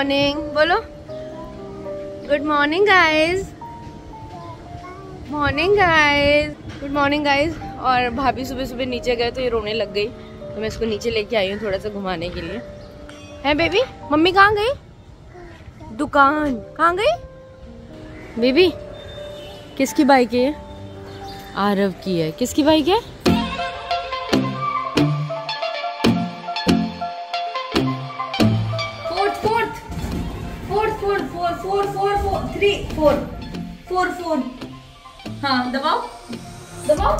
Morning बोलो। Good morning guys, morning guys, good morning guys. और भाभी सुबह सुबह नीचे गए तो ये रोने लग गई, तो मैं इसको नीचे लेके आई हूँ थोड़ा सा घुमाने के लिए। है बेबी? मम्मी कहाँ गई? दुकान। कहाँ गई बेबी? किसकी बाइक है? आरव की है। किसकी बाइक है? फोर। हाँ दबाओ दबाओ,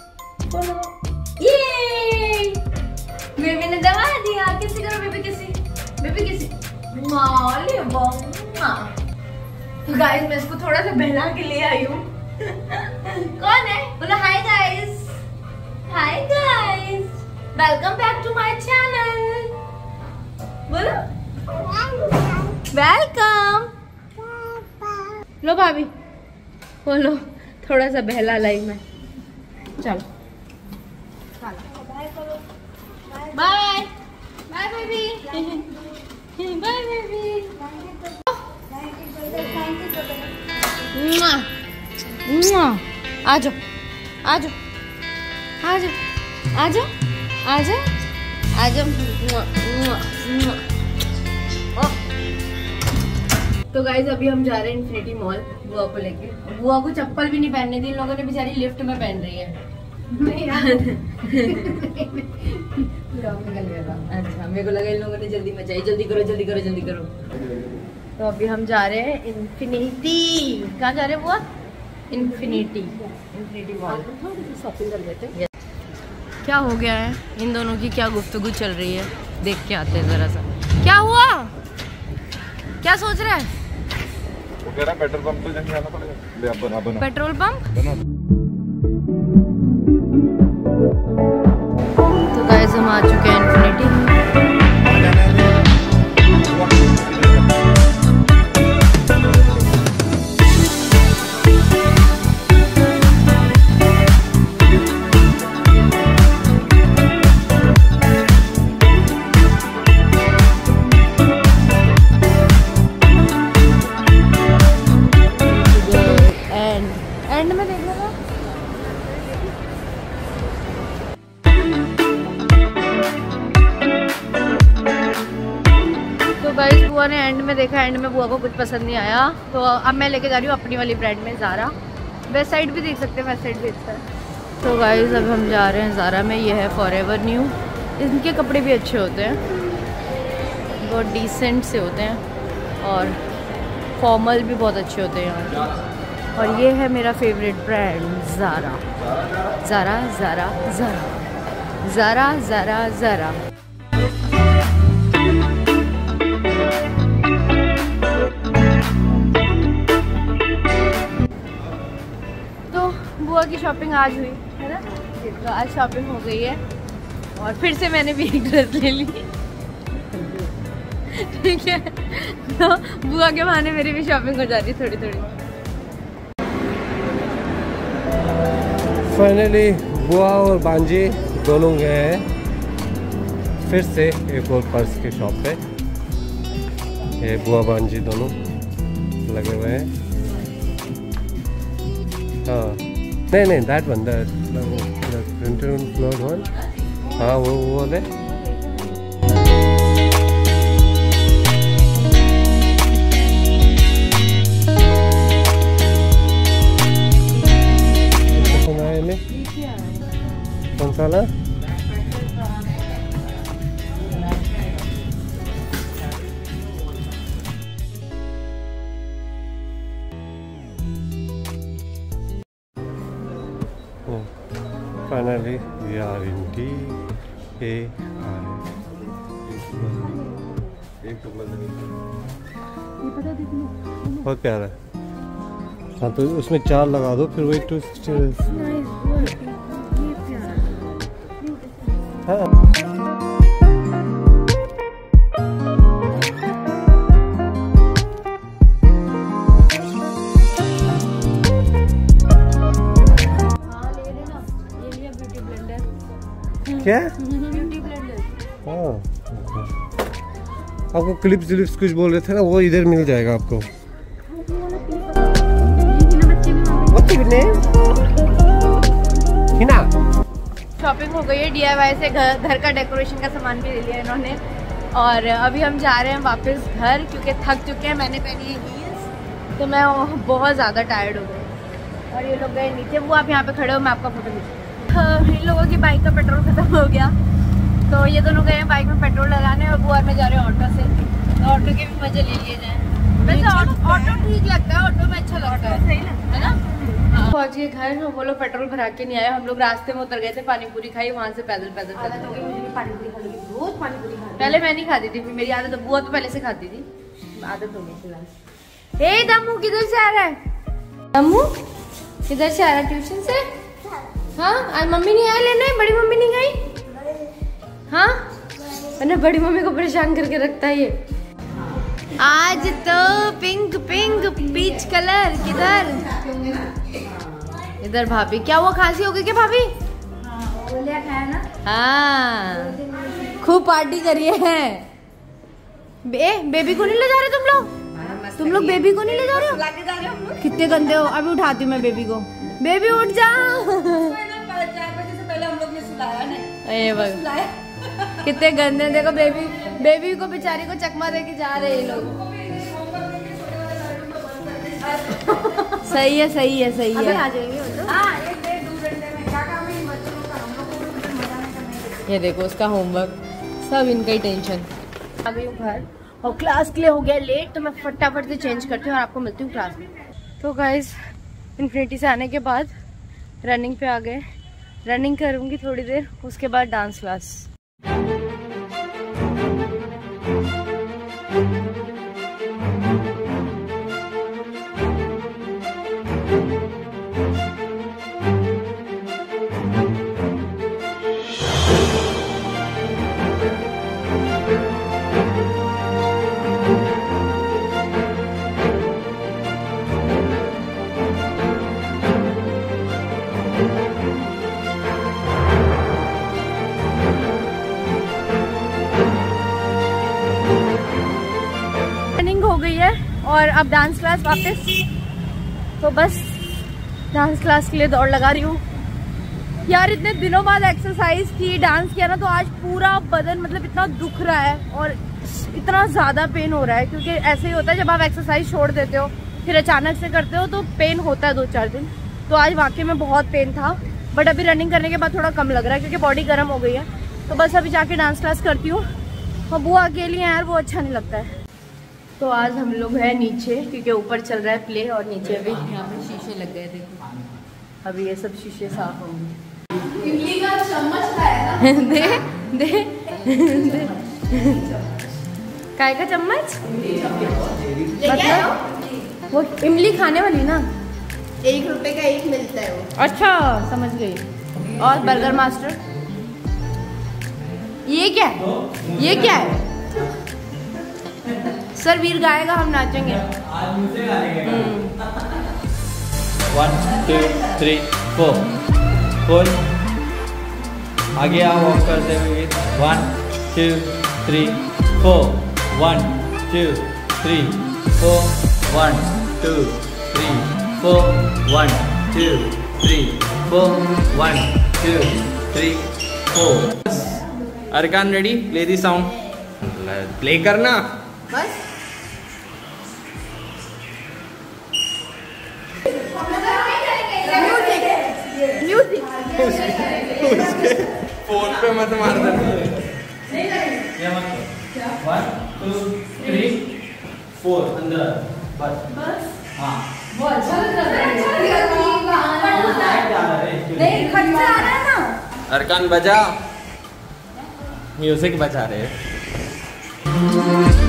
ये बेबी ने दबा दिया। किसी करो बेबी, किसी बेबी, किसी माले बम्मा। तो गाइस मैं इसको थोड़ा सा बहला के ले आई हूँ। कौन है? बोलो hi guys, hi guys, welcome back to my channel. बोलो वेलकम। लो भाभी बोलो, थोड़ा सा बहला लाई मैं। चलो bye bye baby, bye baby. आ जाओ आ जाओ आ जाओ आ जाओ आ जाओ आ जाओ। तो गाइज अभी हम जा रहे हैं इन्फिनिटी मॉल बुआ को लेके। बुआ को चप्पल भी नहीं पहनने दी इन लोगों ने, बेचारी लिफ्ट में पहन रही है। अच्छा मेरे को लगा इन लोगों ने जल्दी मचाई, जल्दी करो जल्दी करो जल्दी करो। तो अभी हम जा रहे हैं इन्फिनिटी। कहाँ जा रहे हैं बुआ? इन्फिनिटी मॉल शॉपिंग कर लेते हैं। क्या हो गया है इन दोनों की? क्या गुफ्तगू चल रही है? देख के आते हैं जरा सा। क्या हुआ? क्या सोच रहा है? वो कह रहा पेट्रोल पंप तो जाके आना पड़ेगा। बना पेट्रोल पंप बना। तो गाइस हम आ चुके हैं इन्फिनिटी। एंड में देख लो। तो गाइस बुआ ने एंड में देखा, एंड में बुआ को कुछ पसंद नहीं आया, तो अब मैं लेके जा रही हूँ अपनी वाली ब्रांड में, ज़ारा। वेस्ट साइड भी देख सकते हैं, वेस्ट साइड भी अच्छा है। तो गाइस अब हम जा रहे हैं ज़ारा में। ये है फॉरएवर न्यू। इनके कपड़े भी अच्छे होते हैं, बहुत डिसेंट से होते हैं और फॉर्मल भी बहुत अच्छे होते हैं यहाँ। और ये है मेरा favourite brand Zara. Zara Zara Zara Zara Zara Zara. तो बुआ की शॉपिंग आज हुई है ना, तो आज शॉपिंग हो गई है। और फिर से मैंने भी एक ड्रेस ले ली। ठीक है, तो बुआ के बहाने मेरी भी शॉपिंग हो जाती थोड़ी थोड़ी। फाइनली बुआ और बांजी दोनों गए हैं फिर से एक और पर्स की शॉप पे। ये बुआ बांजी दोनों लगे हुए हैं। हाँ नहीं that one, printed cloth one. हाँ वो वाले। कौन सा ना? Finally we are in DAI। बहुत प्यारा है। हाँ तो उसमें 4 लगा दो, फिर वही 260। हाँ क्या? Beauty blender. हाँ आपको क्लिप्स विलिप्स कुछ बोल रहे थे ना, वो इधर मिल जाएगा आपको। शॉपिंग हो गई है, DIY से घर का डेकोरेशन का सामान भी ले लिया इन्होंने। और अभी हम जा रहे हैं वापस घर क्योंकि थक चुके हैं। मैंने पहनी है हील्स तो मैं बहुत ज़्यादा टायर्ड हो गई। और ये लोग गए नीचे, वो आप यहाँ पे खड़े हो, मैं आपका फोटो खींचूँ। इन लोगों की बाइक का पेट्रोल खत्म हो गया तो ये दोनों गए हैं बाइक में पेट्रोल लगाने और वो में जा रहे हैं ऑटो से। तो ऑटो के भी मजे ले लिए जाए। वैसे ऑटो ठीक लगता है, ऑटो में अच्छा लगता है, सही लगता है ना। पहुंच गए घर, वो लोग पेट्रोल भरा के नहीं आए। हम लोग रास्ते में उतर गए थे, पानी पूरी खाई, वहाँ से पैदल पैदल रोज पानी पूरी खाई। पहले मैं नहीं खाती थी, फिर मेरी आदत, बुआ तो पहले से खाती थी, आदत हो गई थी। ए दम्मू किधर से आ रहा है? दम्मू किधर से आ रहा है? ट्यूशन से? हाँ, आज मम्मी नहीं आई लेने? बड़ी मम्मी नहीं गई? हाँ, मैंने बड़ी मम्मी को परेशान करके रखता है ये। आज तो पिंक पिंक पीच कलर। किधर? इधर भाभी। क्या वो खांसी हो गई क्या भाभी? खाया ना? हाँ, खूब पार्टी करिए हैं। बेबी को नहीं ले जा रहे तुम लोग? तुम लोग बेबी को नहीं ले जा रहे हो? कितने गंदे हो। अभी उठाती हूँ मैं बेबी को। बेबी उठ जा। 4 बजे से पहले हम लोग ने सुलाया नहीं। कितने गंदे। देखो बेबी को बेचारी को चकमा दे के जा रहे हैं लोग। सही है सही है सही है। आ जाएंगे ये देखो उसका होमवर्क, सब इनका ही टेंशन। आ गई हूँ घर और क्लास के लिए हो गया लेट, तो मैं फटाफट से चेंज करती हूँ और आपको मिलती हूँ क्लास में। तो गाइस इन्फिनिटी से आने के बाद रनिंग पे आ गए। रनिंग करूँगी थोड़ी देर, उसके बाद डांस क्लास। और अब डांस क्लास वापस, तो बस डांस क्लास के लिए दौड़ लगा रही हूँ यार। इतने दिनों बाद एक्सरसाइज की, डांस किया ना, तो आज पूरा बदन मतलब इतना दुख रहा है और इतना ज़्यादा पेन हो रहा है। क्योंकि ऐसे ही होता है जब आप एक्सरसाइज छोड़ देते हो फिर अचानक से करते हो तो पेन होता है 2-4 दिन। तो आज वाकई में बहुत पेन था, बट अभी रनिंग करने के बाद थोड़ा कम लग रहा है क्योंकि बॉडी गर्म हो गई है। तो बस अभी जाके डांस क्लास करती हूँ। और बुआ अकेली है यार, वो अच्छा नहीं लगता है। तो आज हम लोग हैं नीचे क्योंकि ऊपर चल रहा है प्ले और नीचे अभी यहाँ पे शीशे लग गए। देखो अभी ये सब शीशे साफ होंगे। इमली का चम्मच खाया ना? दे काय का चम्मच? मतलब वो इमली खाने वाली ना, 1 रुपए का 1 मिलता है वो। अच्छा समझ गई। और बर्गर मास्टर ये क्या है? ये क्या है? सर वीर गाएगा, हम नाचेंगे। 1 2 3 4 4 आगे आओ, वॉक करते हुए 1 2 3 4 1 2 3 4 1 2 3 4 1 2 3 4 1 2 3 4। Arkan ready? Play the sound. Play करना बस। उसके फोन पे मत मार देना। 1 2 3 4 अंदर बस। हाँ वो अच्छा लग रहा है। नहीं खर्चा आ रहा है ना। अरकान बजा, म्यूजिक बजा रहे हैं।